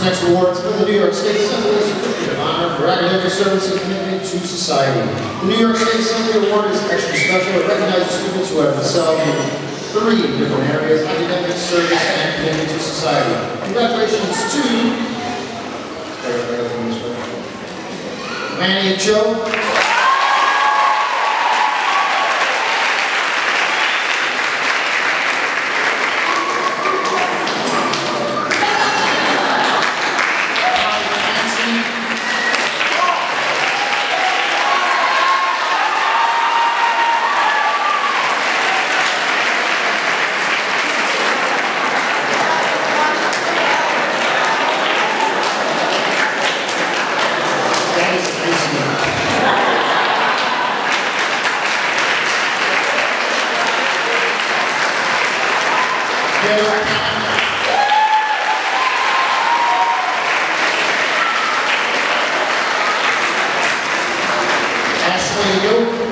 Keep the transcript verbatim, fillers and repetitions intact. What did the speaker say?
next award is for the New York State Assembly Certificate of Honor for academic service and commitment to society. The New York State Assembly Award is extra special. It recognizes students who have excelled in three different areas: academic service and commitment to society. Congratulations to Manny Cho. Ashley Yoke.